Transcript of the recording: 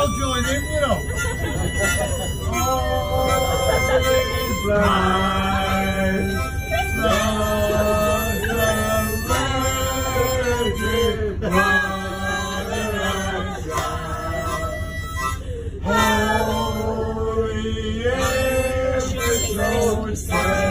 all join in, you know. Holy is the